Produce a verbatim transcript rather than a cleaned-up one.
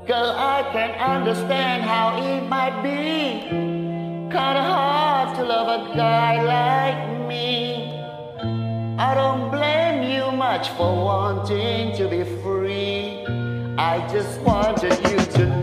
Girl, I can understand how it might be kinda hard to love a guy like me. I don't blame you much for wanting to be free. I just wanted you to know